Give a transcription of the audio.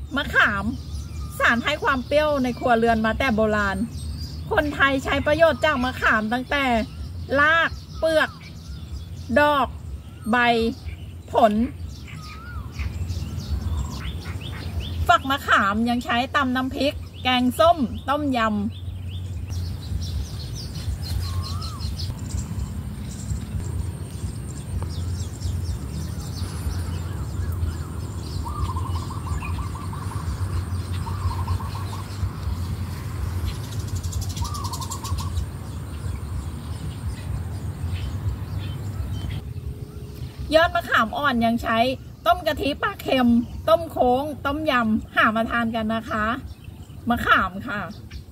มะขามสารให้ความเปรี้ยวในครัวเรือนมาแต่โบราณคนไทยใช้ประโยชน์จากมะขามตั้งแต่รากเปลือกดอกใบผลฝักมะขามยังใช้ตำน้ำพริกแกงส้มต้มยำยอดมะขามอ่อนยังใช้ต้มกะทิปลาเค็มต้มโค้งต้มยำหามาทานกันนะคะมะขามค่ะ